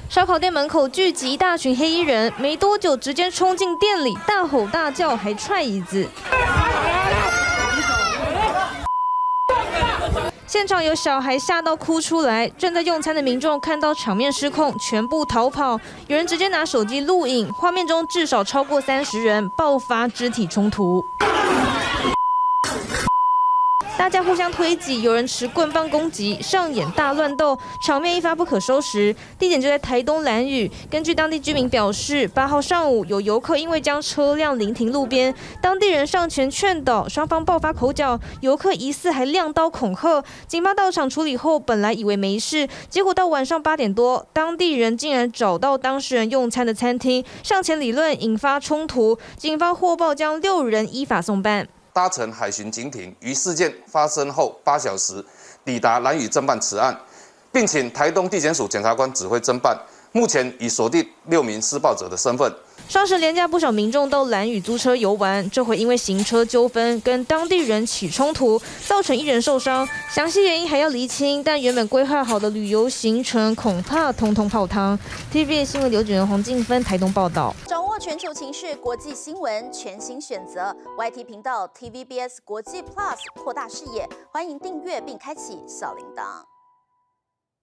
烧烤店门口聚集一大群黑衣人，没多久直接冲进店里，大吼大叫，还踹椅子。现场有小孩吓到哭出来，正在用餐的民众看到场面失控，全部逃跑。有人直接拿手机录影，画面中至少超过30人，爆发肢体冲突。 大家互相推挤，有人持棍棒攻击，上演大乱斗，场面一发不可收拾。地点就在台东兰屿。根据当地居民表示，8号上午有游客因为将车辆临停路边，当地人上前劝导，双方爆发口角，游客疑似还亮刀恐吓。警方到场处理后，本来以为没事，结果到晚上8点多，当地人竟然找到当事人用餐的餐厅，上前理论，引发冲突。警方获报将6人依法送办。 搭乘海巡警艇于事件发生后8小时抵达兰屿侦办此案，并请台东地检署检察官指挥侦办。目前已锁定6名施暴者的身份。 双十连假，不少民众到兰屿租车游玩，这回因为行车纠纷跟当地人起冲突，造成1人受伤，详细原因还要厘清。但原本规划好的旅游行程恐怕通通泡汤。TVBS 新闻刘主任、洪静芬台东报道。 掌握全球情势、国际新闻，全新选择 YT 频道 TVBS 国际 Plus， 扩大视野。欢迎订阅并开启小铃铛。